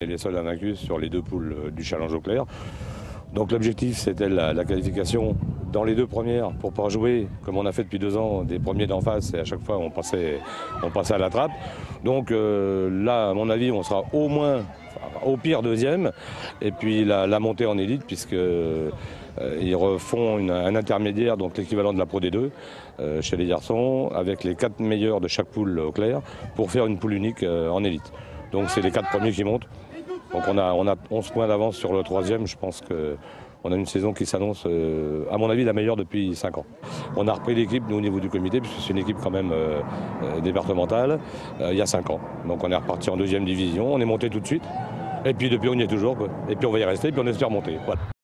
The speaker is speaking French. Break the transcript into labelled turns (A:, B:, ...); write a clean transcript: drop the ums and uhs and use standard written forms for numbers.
A: est les seuls invaincus sur les deux poules du Challenge Eau-Claire. Donc l'objectif c'était la qualification dans les deux premières pour pouvoir jouer, comme on a fait depuis 2 ans, des premiers d'en face et à chaque fois on passait à la trappe. Donc là, à mon avis, on sera au moins, au pire deuxième, et puis la montée en élite puisque ils refont un intermédiaire, donc l'équivalent de la Pro D2 chez les garçons, avec les 4 meilleurs de chaque poule au clair pour faire une poule unique en élite. Donc c'est les 4 premiers qui montent. Donc on a 11 points d'avance sur le troisième. Je pense qu'on a une saison qui s'annonce, à mon avis, la meilleure depuis 5 ans. On a repris l'équipe, nous, au niveau du comité, puisque c'est une équipe quand même départementale, il y a 5 ans. Donc on est reparti en 2e division, on est monté tout de suite. Et puis depuis, on y est toujours, quoi. Et puis on va y rester, et puis on espère monter. Voilà.